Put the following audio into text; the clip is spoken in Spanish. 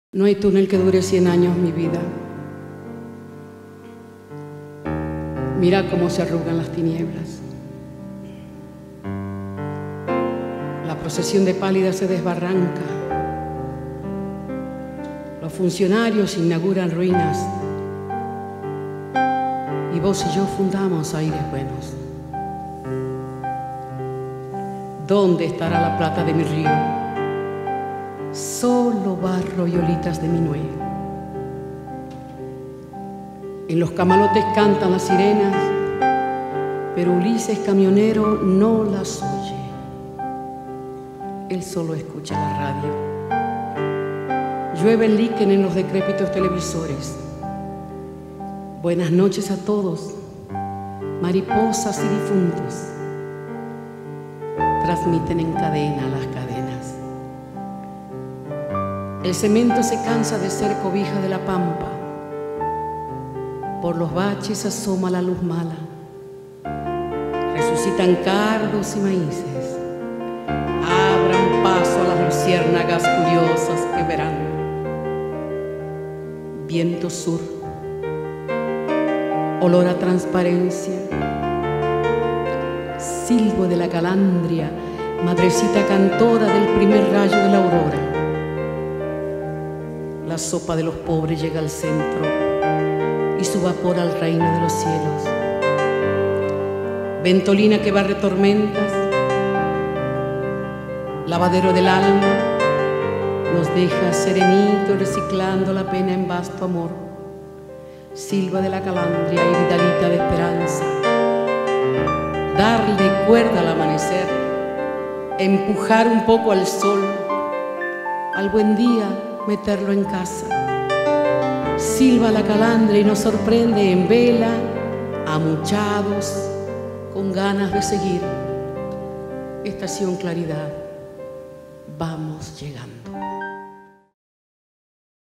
No hay túnel que dure 100 años, mi vida. Mira cómo se arrugan las tinieblas. La procesión de pálidas se desbarranca. Los funcionarios inauguran ruinas. Y vos y yo fundamos aires buenos. ¿Dónde estará la plata de mi río? Solo barro y olitas de mi nuez. En los camalotes cantan las sirenas, pero Ulises camionero no las oye. Él solo escucha la radio. Llueve el líquen en los decrépitos televisores. Buenas noches a todos, mariposas y difuntos. Transmiten en cadena las cadenas. El cemento se cansa de ser cobija de la pampa. Por los baches asoma la luz mala. Resucitan cardos y maíces. Abran paso a las luciérnagas curiosas que verán. Viento sur, olor a transparencia. Silbo de la calandria, madrecita cantora del primer rayo de la aurora. La sopa de los pobres llega al centro y su vapor al reino de los cielos. Ventolina que barre tormentas, lavadero del alma, nos deja serenito reciclando la pena en vasto amor. Silva de la calandria y vidalita de esperanza. Darle cuerda al amanecer, empujar un poco al sol, al buen día meterlo en casa. Silba la calandria y nos sorprende en vela, amuchados, con ganas de seguir. Estación Claridad, vamos llegando.